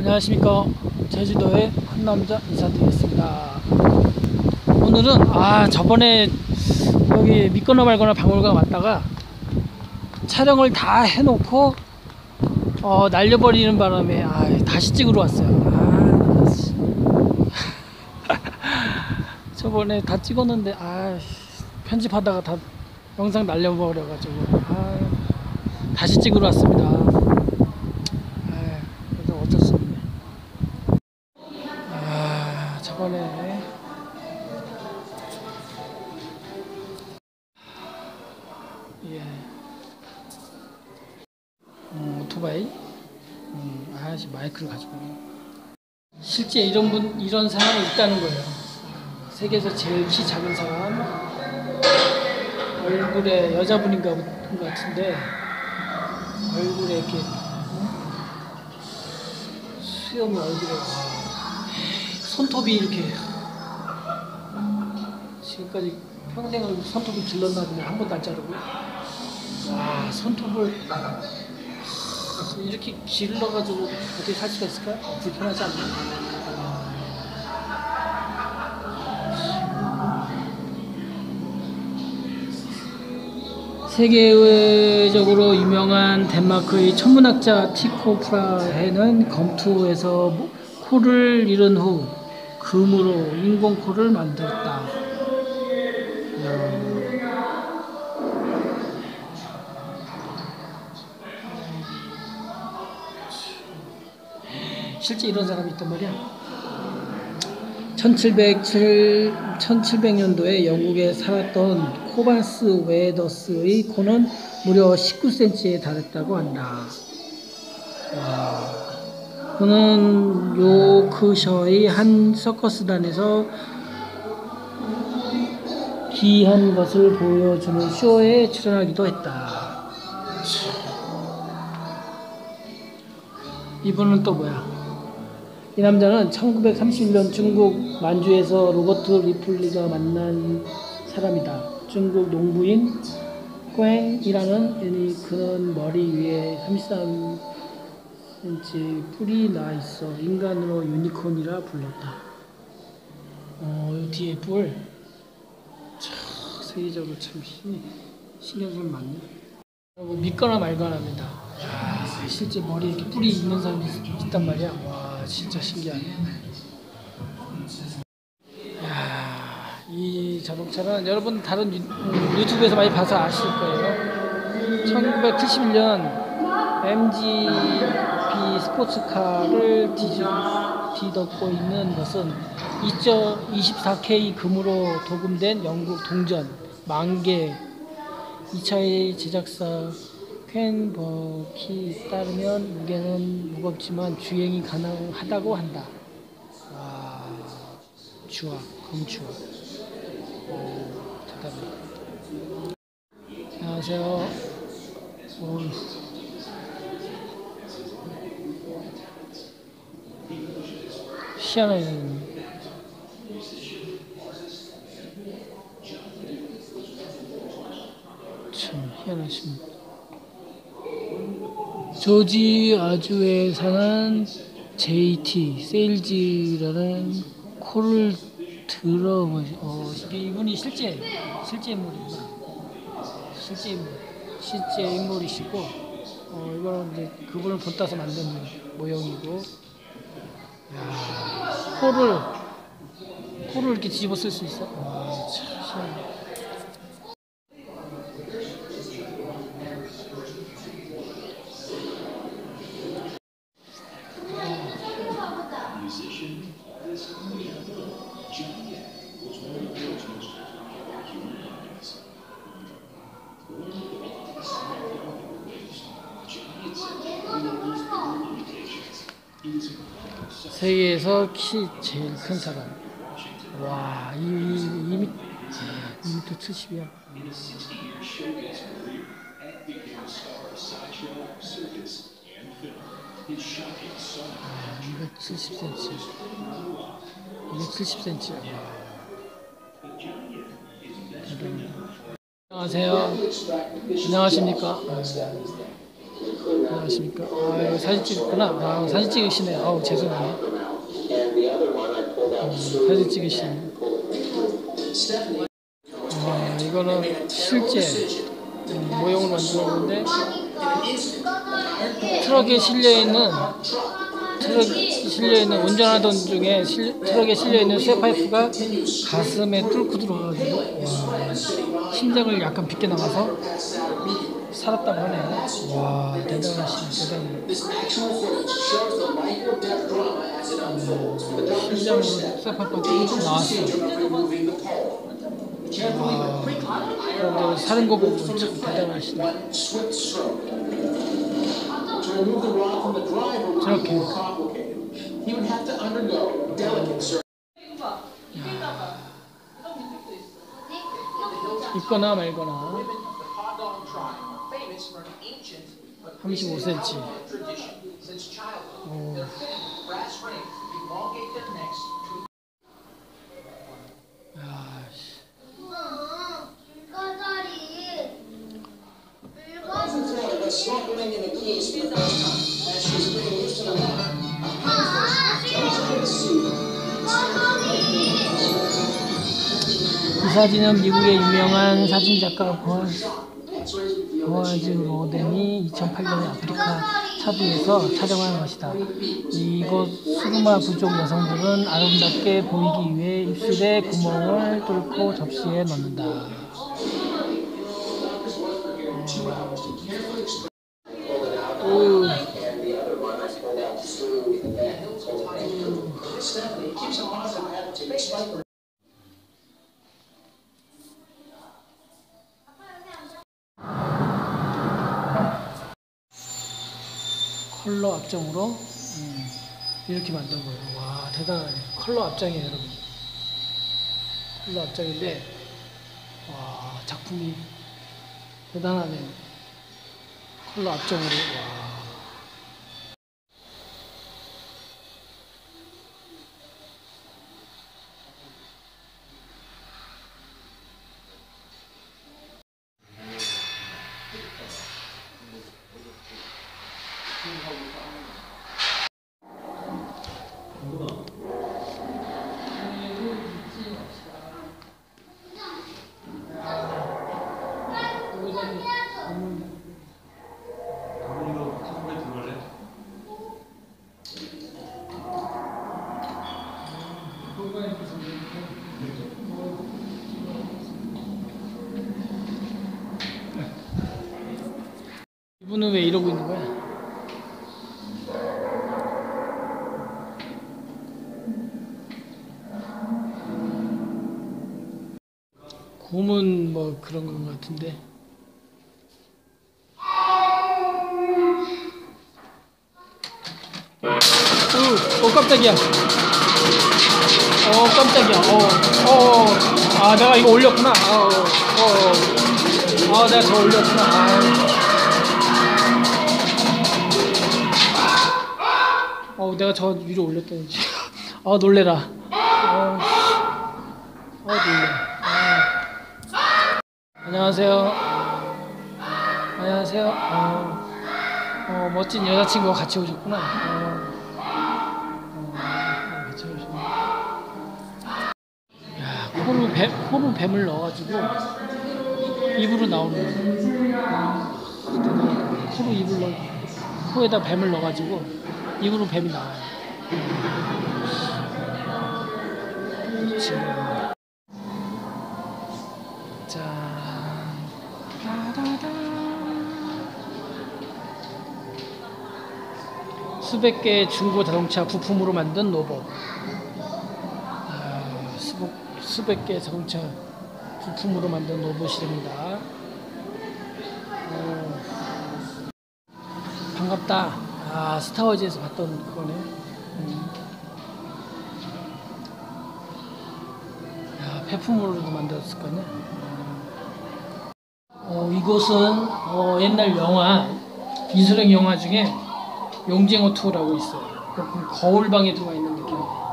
안녕하십니까. 제주도의 한 남자 인사드리겠습니다. 오늘은 저번에 여기 믿거나 말거나 박물관 왔다가 촬영을 다 해놓고 날려버리는 바람에 다시 찍으러 왔어요. 저번에 다 찍었는데 편집하다가 다 영상 날려버려가지고 다시 찍으러 왔습니다. 그래서 어쩔 수 없네. 저번에 오토바이 마이크를 가지고 실제 이런 사람이 있다는 거예요. 세계에서 제일 키 작은 사람, 얼굴에 여자분인가 본 것 같은데 얼굴에 이렇게 수염이 얼굴에 손톱이 이렇게 지금까지 평생을 손톱을 길렀나 보네. 한 번도 안 자르고 손톱을 이렇게 길러가지고 어떻게 살 수가 있을까? 불편하지 않나? 세계적으로 유명한 덴마크의 천문학자 티코 프라헤는 검토에서 코를 잃은 후 금으로 인공코를 만들었다. 실제 이런 사람이 있단 말이야. 1700년도에 영국에 살았던 코바스 웨더스의 코는 무려 19cm에 달했다고 한다. 그는 요크셔의 한 서커스단에서 귀한 것을 보여주는 쇼에 출연하기도 했다. 이분은 또 뭐야? 이 남자는 1931년 중국 만주에서 로버트 리플리가 만난 사람이다. 중국 농부인 꽹이라는 애니 그는 머리 위에 33cm 뿔이 나 있어 인간으로 유니콘이라 불렀다. 이 뒤에 뿔 세계적으로 참 신경 쓰면 많네. 믿거나 말거나입니다. 실제 머리에 이렇게 뿔이 있는 사람이 있단 말이야. 진짜 신기하네. 이 자동차는 여러분 다른 유튜브에서 많이 봐서 아실 거예요. 1971년 MGB 스포츠카를 뒤덮고 있는 것은 2.24K 금으로 도금된 영국 동전 10,000개. 이 차의 제작사 퀸버키에 따르면 무게는 무겁지만 주행이 가능하다고 한다. 주악, 검주악. 대단해. 안녕하세요. 희한하네. 참 희한하십니다. 조지 아주에 사는 JT 세일즈라는 코를 이분이 실제 인물이구나. 실제 인물이시고 이거는 이제 그분을 본따서 만든 모형이고. 코를 이렇게 뒤집어 쓸 수 있어? 참 희한해. 세계에서 키 제일 큰 사람. 2m 70이야. 270cm. 안녕하세요. 안녕하십니까. 안녕하십니까. 이거 사진 찍었구나. 사진 찍으시네. 죄송하네. 사진 찍으시네. 이거는 실제 모형을 만들었는데 트럭에 실려있는 운전하던 중에 트럭에 실려있는 쇠파이프가 가슴에 뚫고 들어가가지고 심장을 약간 빗겨 나가서 살았다고 하네요. 와, 대단하시네. 심장으로 쇠파이프가 뚫고 나왔어. 그런데 사는 거 보고 참 대단하시네. 저렇게. 있거나 말거나 35cm. 이 사진은 미국의 유명한 사진작가 보아즈 로덴이 2008년에 아프리카 차두에서 촬영한 것이다. 이곳 수르마 부족 여성들은 아름답게 보이기 위해 입술에 구멍을 뚫고 접시에 넣는다. 컬러 앞정으로 이렇게 만든 거예요. 와, 대단하네. 컬러 앞장이에요, 여러분. 컬러 앞장인데, 와, 작품이 대단하네요. 컬러 앞정으로. 와. 이분은 왜 이러고 있는 거야? 곰은 뭐 그런 것 같은데. 깜짝이야. 깜짝이야. 내가 이거 올렸구나. 내가 저 올렸구나. 내가 저 위로 올렸더니. 놀래라. 놀래. 안녕하세요. 안녕하세요. 멋진 여자친구가 같이 오셨구나. 같이 오셨네. 야, 코로 뱀을 넣어가지고 입으로 나오는 거야. 대단하다. 코에다 뱀을 넣어가지고 입으로 뱀이 나와요. 짠. 수백 개의 중고 자동차 부품으로 만든 로봇. 수백 개의 자동차 부품으로 만든 로봇이랍니다. 반갑다. 스타워즈에서 봤던 그거네. 폐품으로도 만들었을 거네. 이곳은 옛날 영화, 이수령 영화 중에 용징어 2라고 있어요. 그 거울방에 들어가 있는 느낌이에요.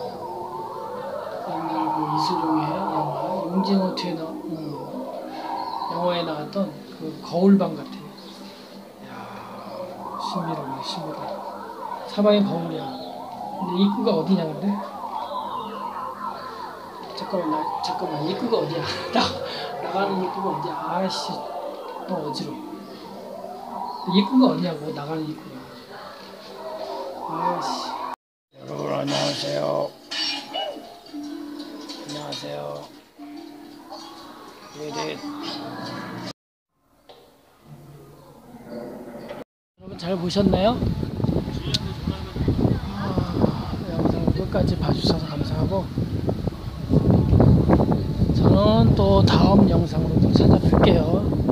옛날 그 이수령의 영화 용징어 2에 영화에 나왔던 그 거울방 같아요. 이야, 신비로운 신비다. 사방이 거울이야. 근데 입구가 어디냐 근데? 잠깐만 입구가 어디야? 나가는 입구가 어디야? 아씨 또 어지러워. 입구가 어디냐고 나가는 입구가. 아씨. 여러분 안녕하세요. 안녕하세요. 네. 여러분 잘 보셨나요? 영상 끝까지 봐주셔서 감사하고 저는 또 다음 영상으로 또 찾아뵐게요.